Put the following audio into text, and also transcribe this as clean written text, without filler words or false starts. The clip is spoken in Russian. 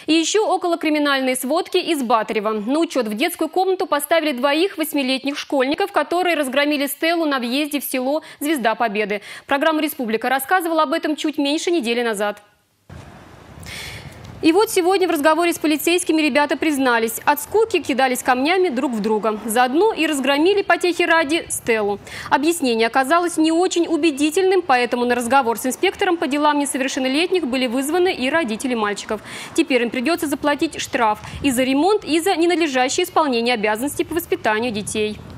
И еще околокриминальные сводки из Батарева. На учет в детскую комнату поставили двоих 8-летних школьников, которые разгромили стелу на въезде в село Звезда Победы. Программа «Республика» рассказывала об этом чуть меньше недели назад. И вот сегодня в разговоре с полицейскими ребята признались, от скуки кидались камнями друг в друга. Заодно и разгромили потехи ради стелу. Объяснение оказалось не очень убедительным, поэтому на разговор с инспектором по делам несовершеннолетних были вызваны и родители мальчиков. Теперь им придется заплатить штраф и за ремонт, и за ненадлежащее исполнение обязанностей по воспитанию детей.